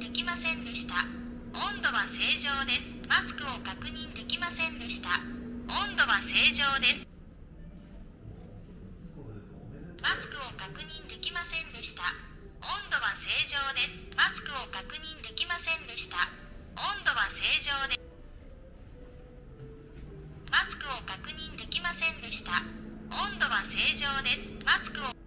できませんでした。温度は正常です。マスクを確認できませんでした。温度は正常です。マスクを確認できませんでした。温度は正常です。マスクを確認できませんでした。温度は正常です。マスクを確認できませんでした。温度は正常です。マスクを